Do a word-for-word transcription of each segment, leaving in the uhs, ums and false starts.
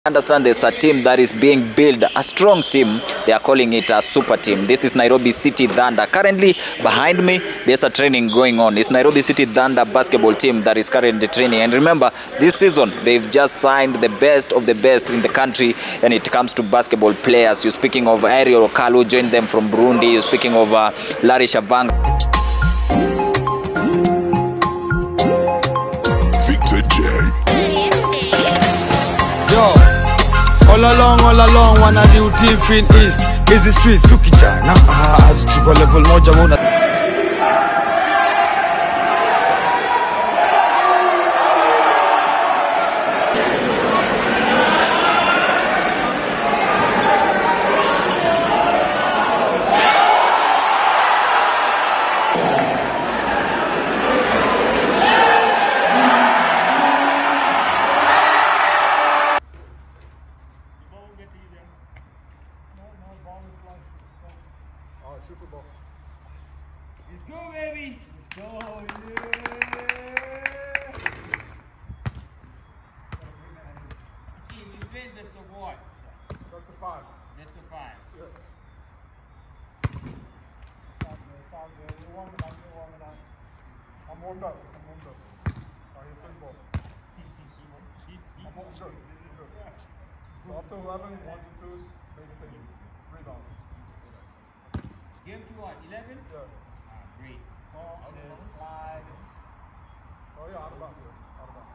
Understand there's a team that is being built, a strong team. They are calling it a super team. This is Nairobi City Thunder. Currently behind me there's a training going on. It's Nairobi City Thunder basketball team that is currently training. And remember, this season they've just signed the best of the best in the country when it comes to basketball players. You're speaking of Ariel Okalu, joined them from Burundi. You're speaking of uh, Larry Shavanga. Victor J. Yo, all along, all along, wanna do thief in East. Is the street Suki China? Ah, tuko level moja muna. Let's go, baby! Let's go! Yeah! Team, you win best of what? Best of five. Best of five. Yeah. Sound good, sound good. You're warming up, you're warming up. I'm warmed up, I'm warmed up. Alright, here's the ball. I'm warmed up, good, good. So up to eleven, ones and twos, make it thing. Rebounds. Game to what? eleven? Yeah. Ah, great. Oh, There's five. oh yeah, out of bounds. Yeah. Out of bounds.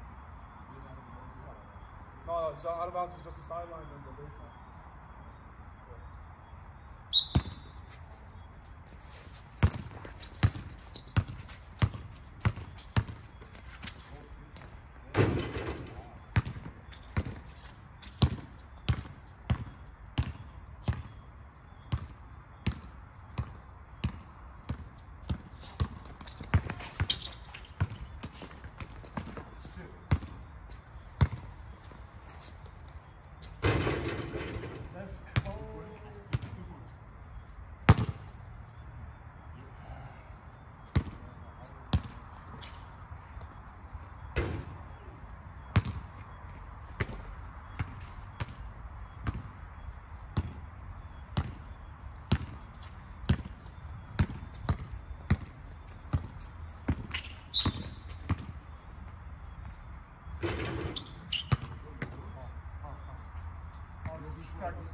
No, no, so out of bounds is just the sideline and the baseline. Practice.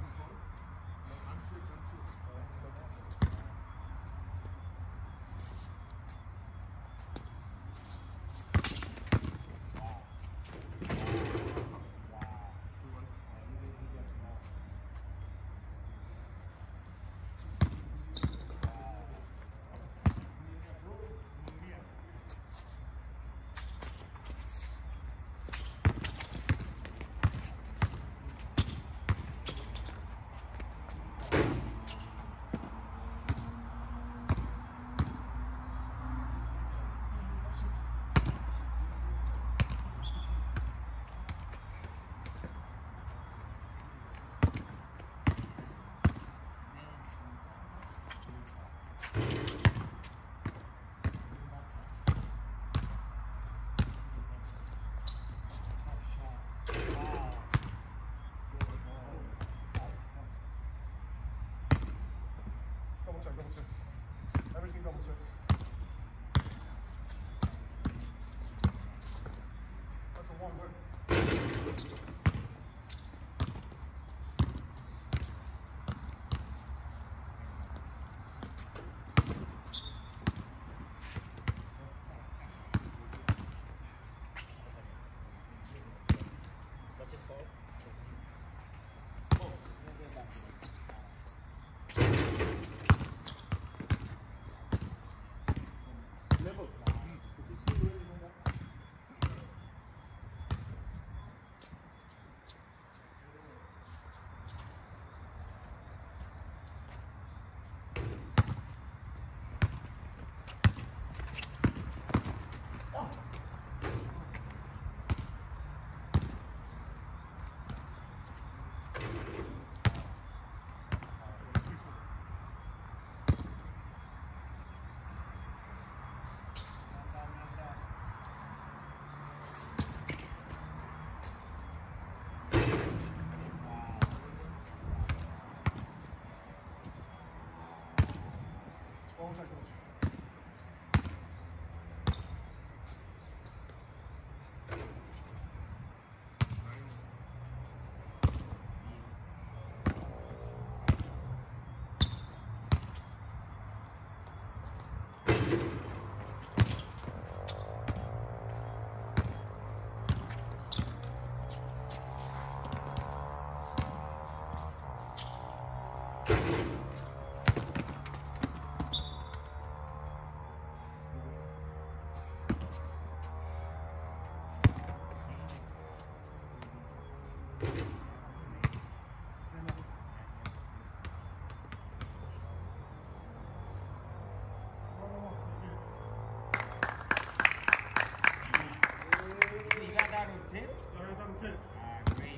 You got that on tape? I heard them take. Ah, great.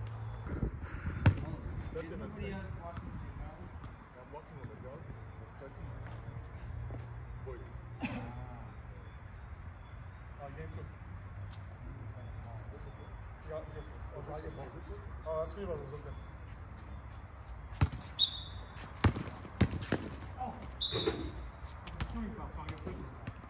There's nobody else watching you now. I'm walking on the girls. There's thirty boys. Uh, game two. Yeah, yes, sir. Oh, I get position. Oh, that's three brothers, okay. Oh! Shooting foul, so I get fifty.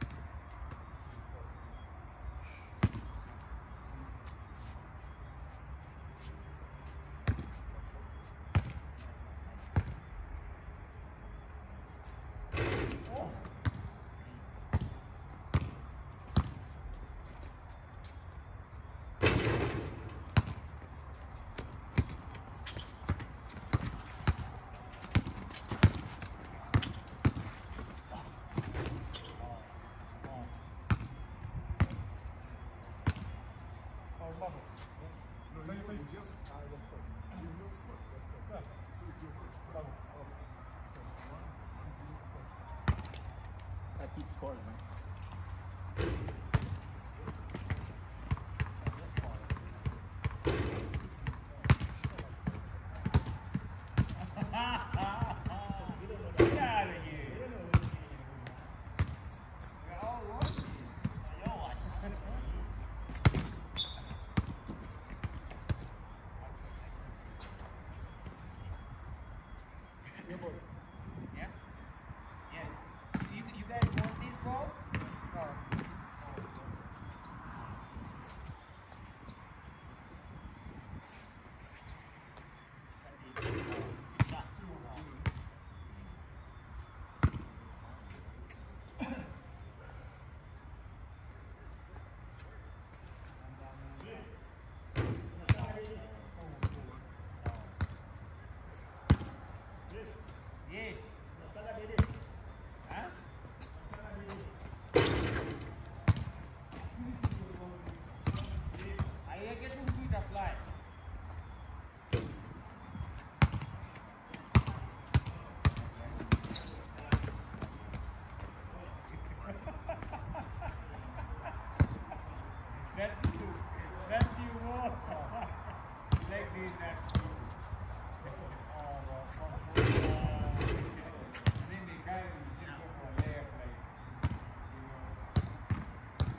I keep scoring, man. Get out of here. We're all watching. You're watching. Yeah? Yeah. You, you guys want this ball? Yeah. Huh? Aí é que é um tweet apply. That's you. That's you more. Like this, that's you. Oh, well, uh, then the guy will just go for a layup like, you know.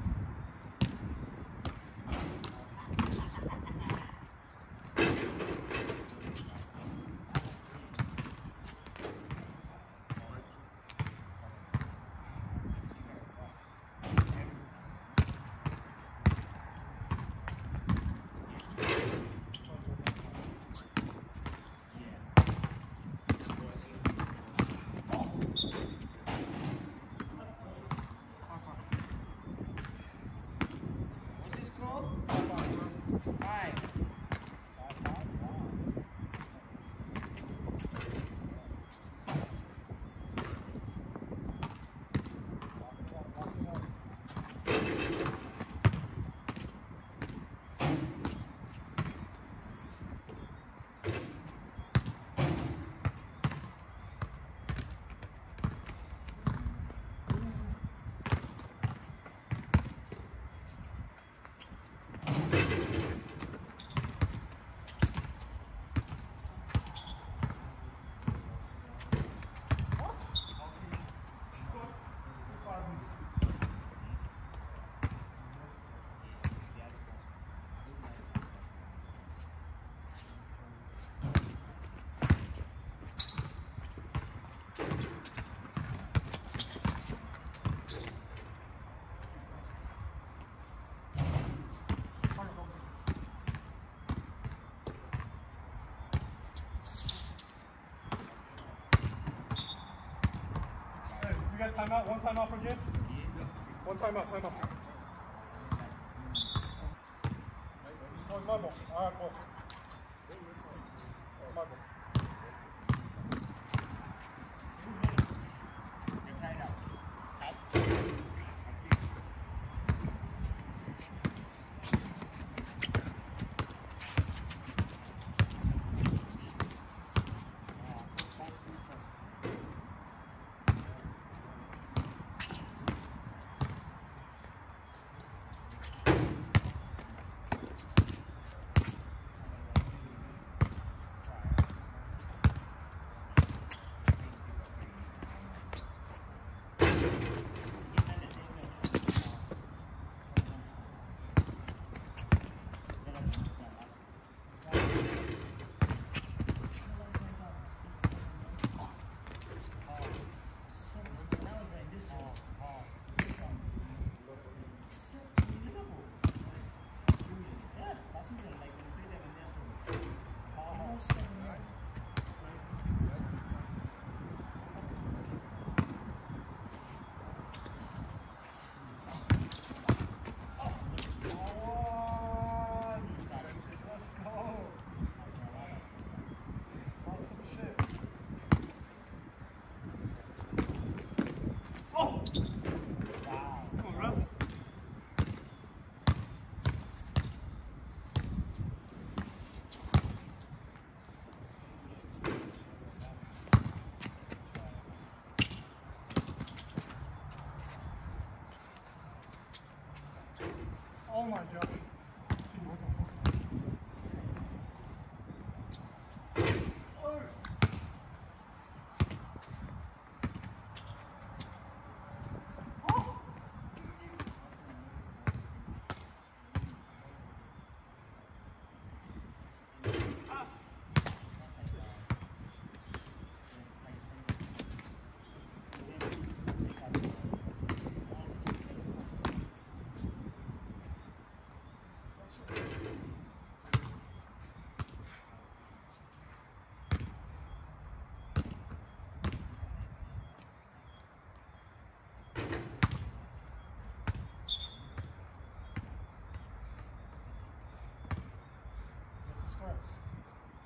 What's his score? Five. Hey, you got timeout? One timeout per game? One timeout, timeout. Oh, it's my ball. All right, cool. Oh, my ball.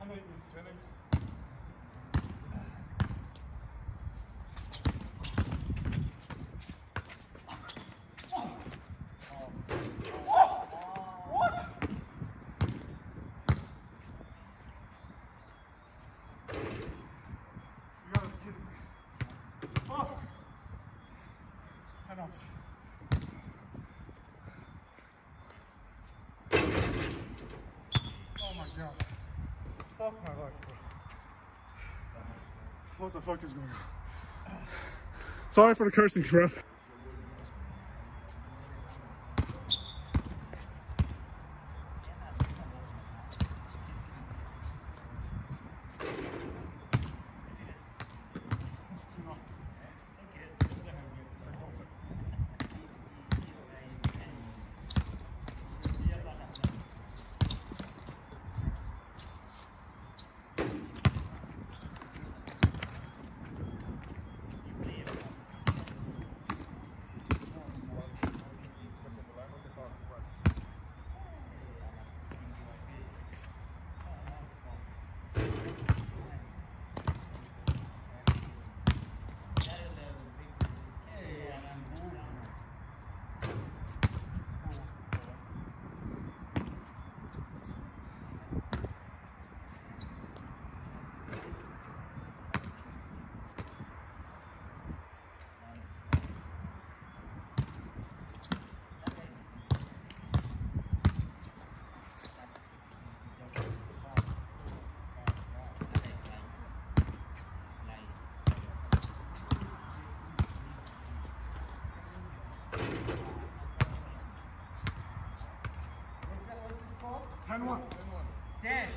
ten eight, ten eight. Oh my god. Fuck my life, bro. What the fuck is going on? Sorry for the cursing, ref. ten one. ten.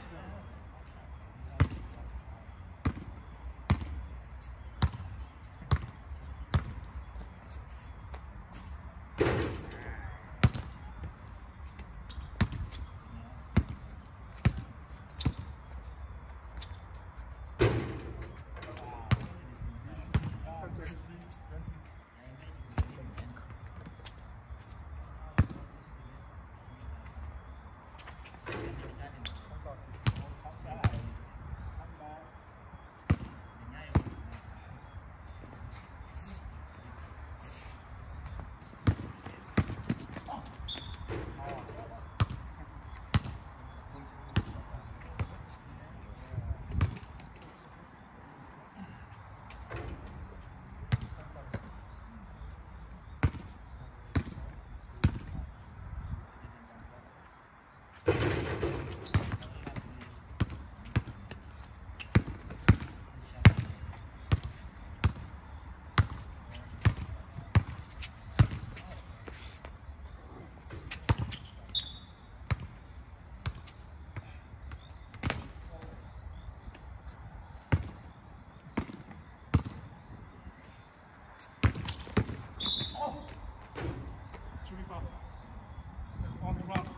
On the ground.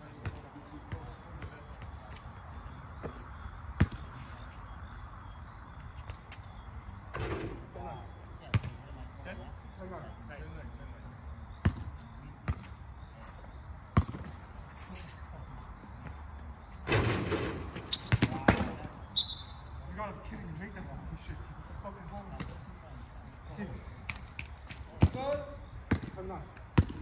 You gotta be kidding me, make that fucking shit. What the fuck is wrong with you? Good? I'm not.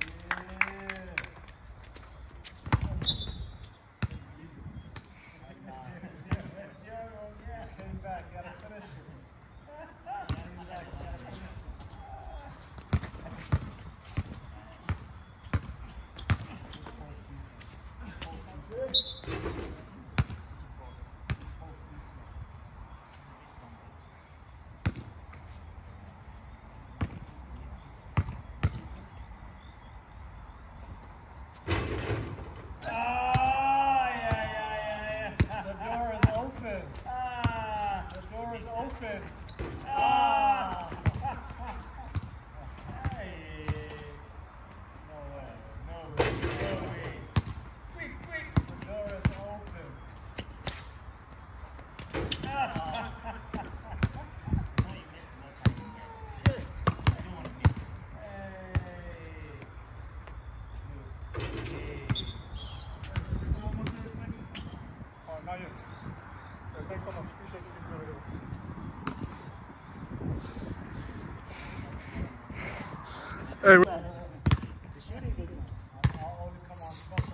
Open. Ah! Hey! No way. No way. No way. Quick, quick! The door is open. Ah! No, you missed no time yet. I don't want to miss. Hey! Hey. Oh, not yet. Okay, thanks so much. Appreciate you doing it. Hey. The shooting is I'll only come on special.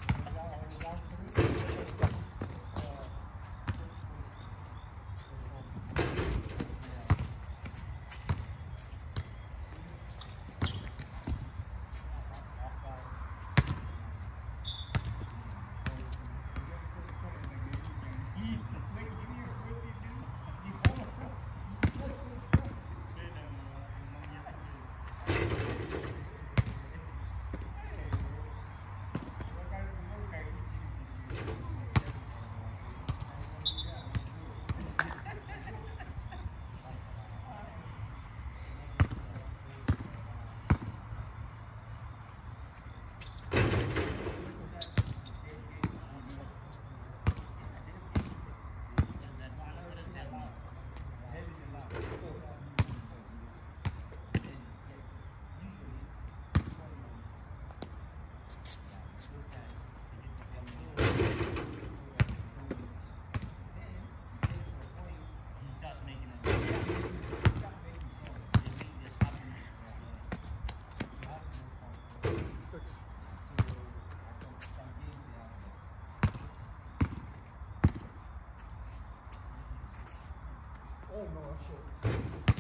Oh no, that's short.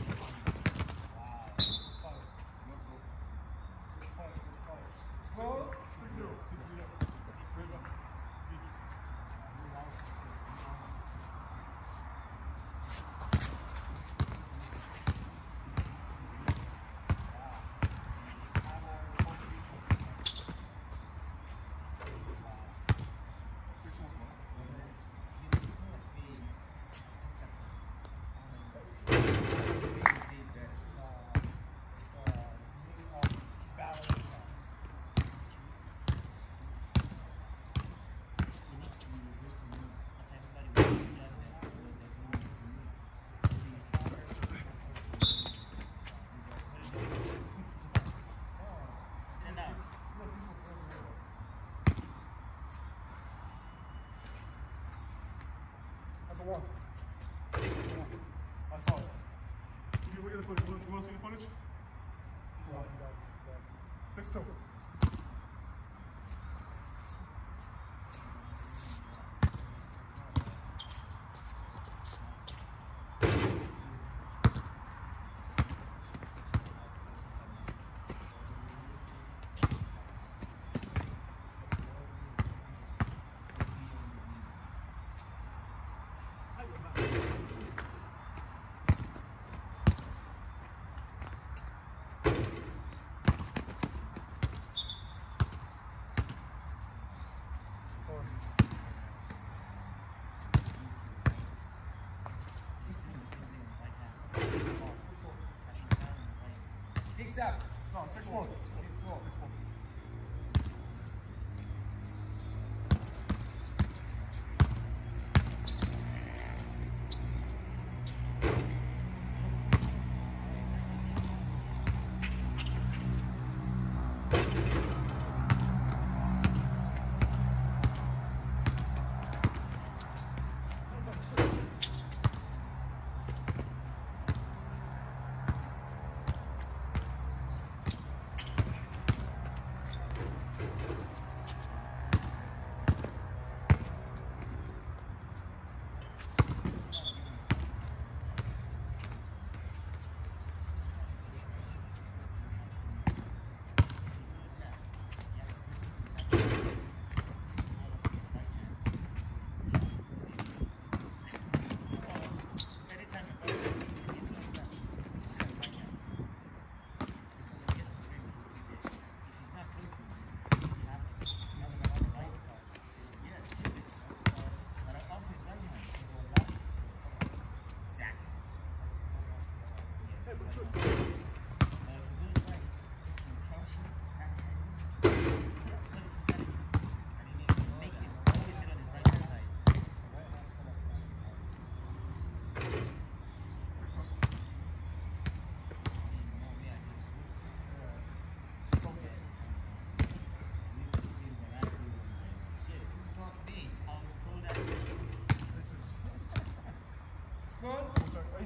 Score six zero. That's a one. That's a one. I saw it. Can you look at the footage? You want to see the footage? It's a one. Six two. Six up. No, six one. Six one. Six one.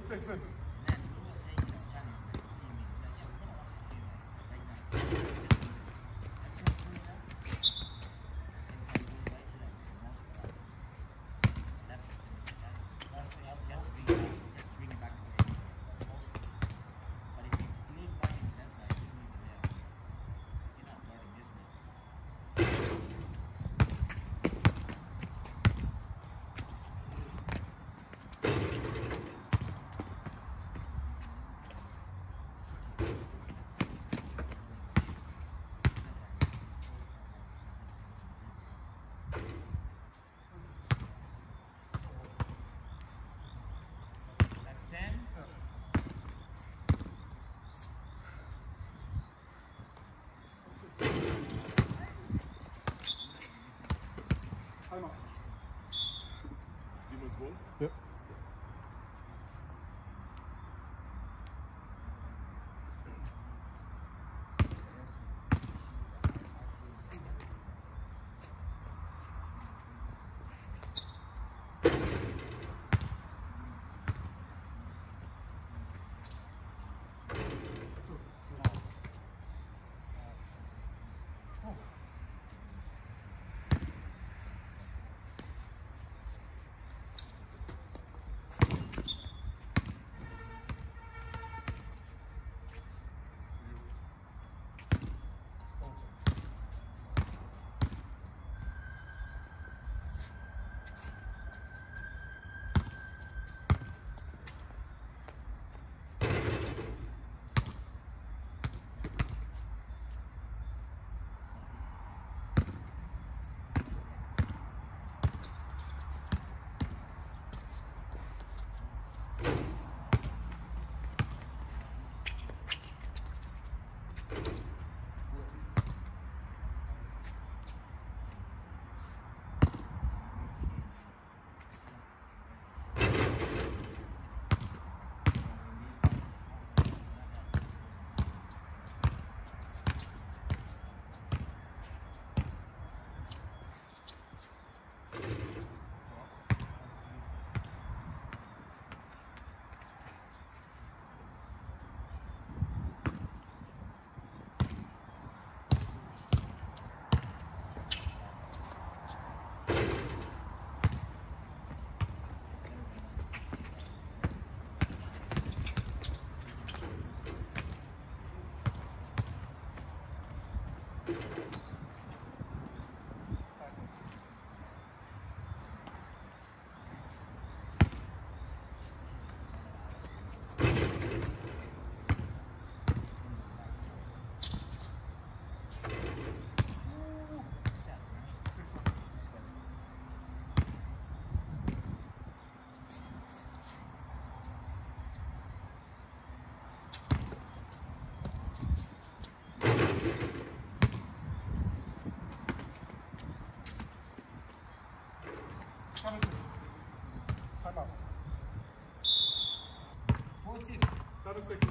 six minutes. Time out. Dimas ball. Yep. Seven six. Time out. Four six. Seven six.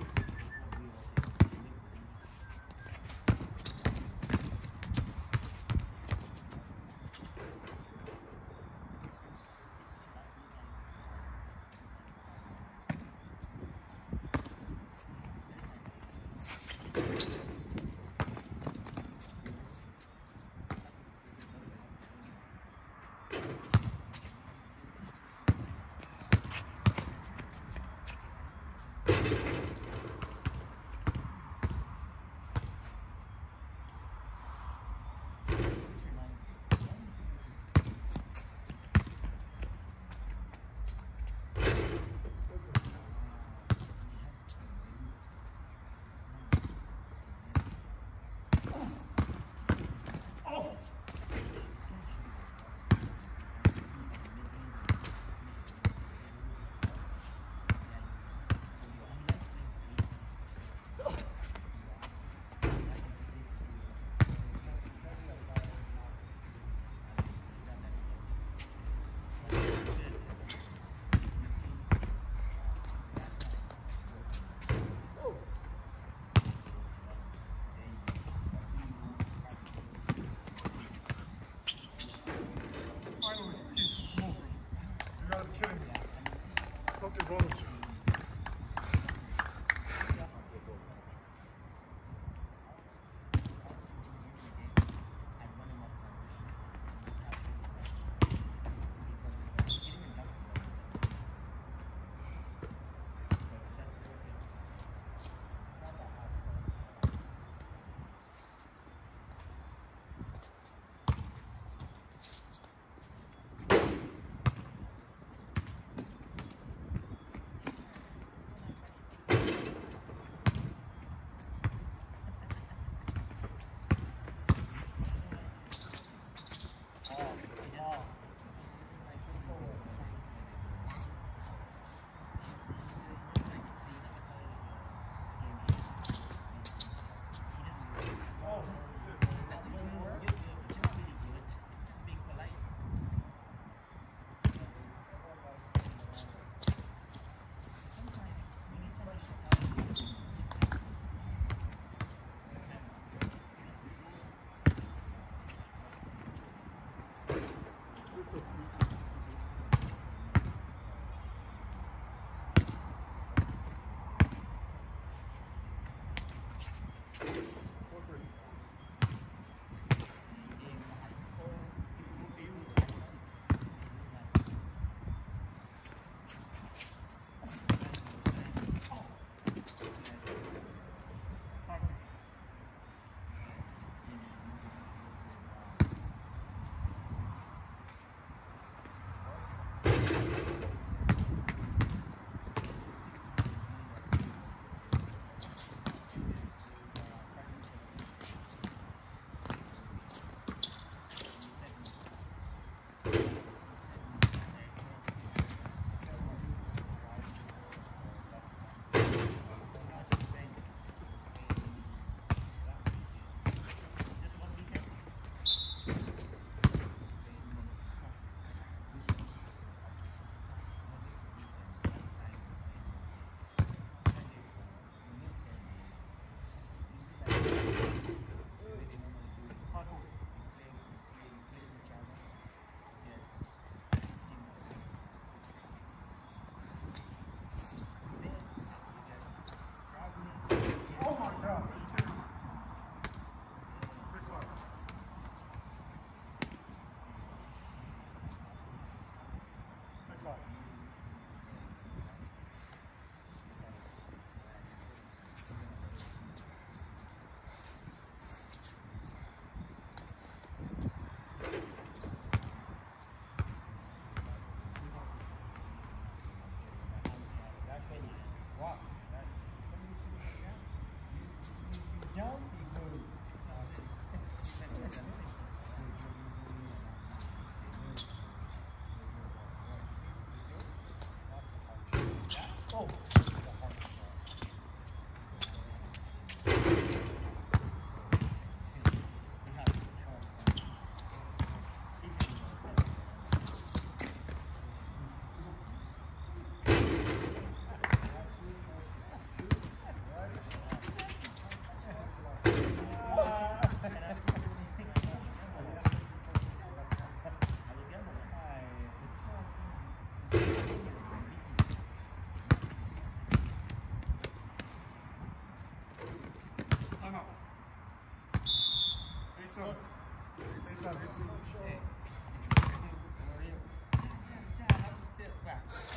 Finally, Keith, move. You gotta be kidding me. What is wrong with you?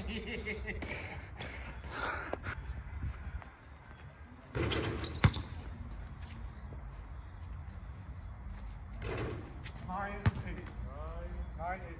Nine, eight. Nine, eight.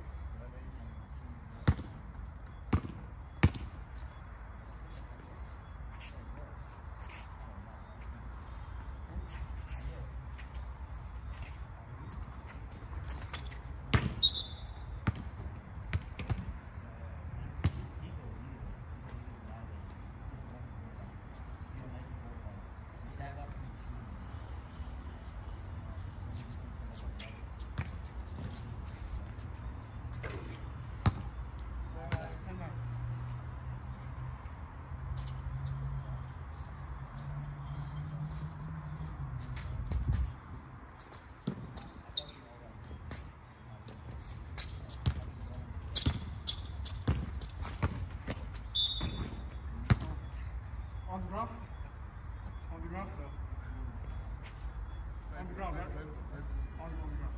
On the ground? On the ground? On the ground, right? On the ground.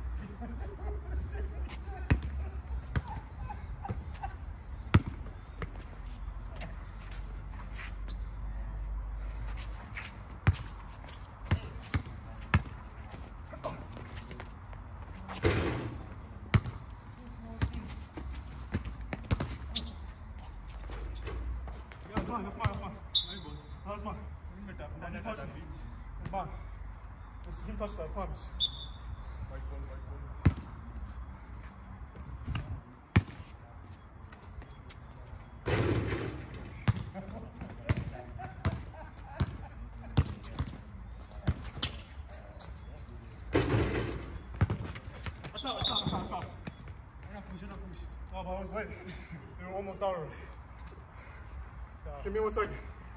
Yeah, that's mine, that's mine, that's mine. No, that's mine. No, he touched it. It's mine. It's, he touched that, I promise. Right foot, right foot. That's not, that's not, that's not, that's not. I'm not pushing, I'm not pushing. No, but I was late. They were almost out already. Give me one second.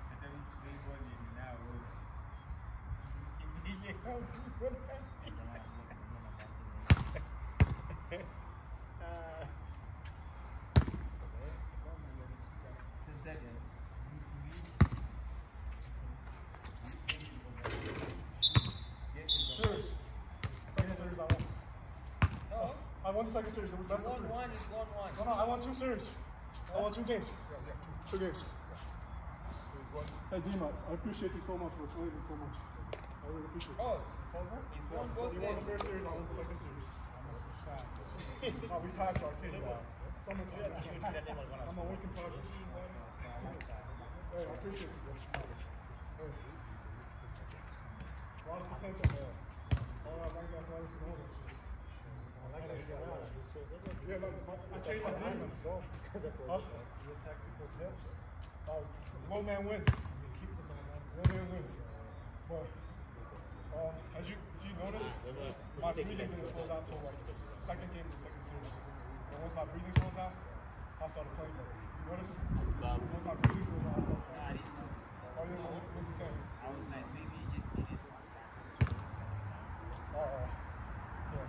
Series. Second series, I won. No. I won the second series. It was best of three. One is one one. No, no, I won two series. I won two games. Two games. Hey, Dima, I appreciate you so much for playing me so much. I really appreciate it. Oh, It's over? he's Yeah, won so both you won the games. first series, I won the second series. Oh, we tied, so I can't do that. Someone's I'm a work in progress. Hey, I appreciate it. Hey. A lot of potential there. All I like that is all this. I like that. Yeah, like, I changed my defense. Huh? You attack people's hips. Oh, one man wins. One man wins. But uh, as you, if you notice, my breathing didn't slow down until like the second game of the second series. And once my breathing slowed down, I started playing better. You notice? Once my breathing slowed down, I started playing better. Oh, yeah, what, what you saying? I was like, maybe he just needed some time. Uh, yeah.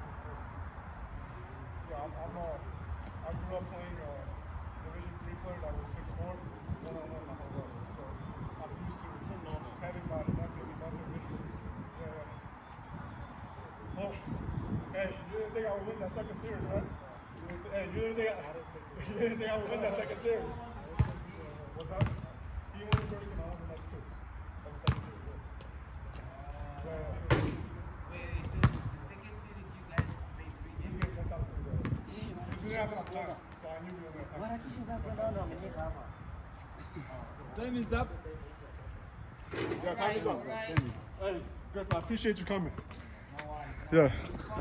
Yeah, I'm, I'm uh, I grew up playing uh, Division three player that was six four, one on one my whole life. So I'm used to having my neck and nothing with me. Yeah, yeah. Oh, hey, you didn't think I would win that second series, right? You didn't th- hey, you didn't think I, you didn't think I would win that second series? What's that? He won the first game, I won the next two. That was second series, yeah. Yeah, yeah. Wait, wait, so the second series you guys played three You games? get that's how it is. You didn't have enough time, so I knew you were going to have time. Time is up. Yeah, time is up. Right. Hey, Griff, I appreciate you coming. No worries. Yeah.